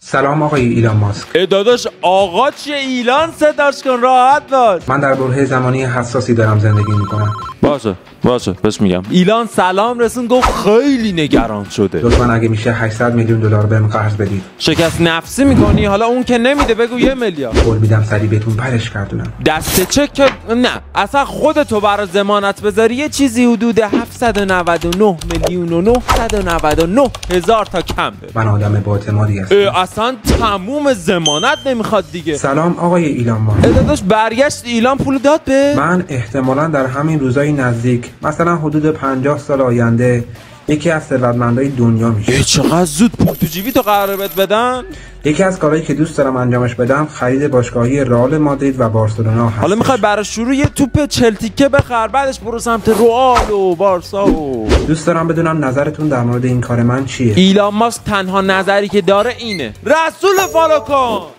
سلام آقای ایلان ماسک. داداش آقا چیه؟ ایلان صداش کن، راحت باش. من در برهه زمانی حساسی دارم زندگی میکنم. باشه بهش میگم. ایلان سلام رسون، گفت خیلی نگران شده. لطفا اگه میشه 800 میلیون دلار بهم قرض بدید. شکست نفسی میکنی؟ حالا اون که نمیده، بگو 1 میلیارد. قول میدم سری بهتون برش گردونم. دست چک نه، اصلا خودتو برای ضمانت بذاری یه چیزی حدود 799 میلیون و 999 هزار تا کم بده. من آدم با اعتمادی هستم. اصلا تموم ضمانت نمیخواد دیگه. سلام آقای ایلان ماسک. داداش برگشت ایلان پول داد به من احتمالاً در همین روزهای نزدیک، مثلا حدود 50 سال آینده، یکی از ثروتمندای دنیا میشه. چقدر زود پول تو جیبی تو قراره بهت بدن؟ یکی از کارهایی که دوست دارم انجامش بدم خرید باشگاهی رئال مادرید و بارسلونا هست. حالا میخوای برای شروع یه توپ 40 تیکه بخر، بعدش برو سمت رئال و بارسا و دوست دارم بدونم نظرتون در مورد این کار من چیه؟ ایلان ماسک تنها نظری که داره اینه رسول فالو کن.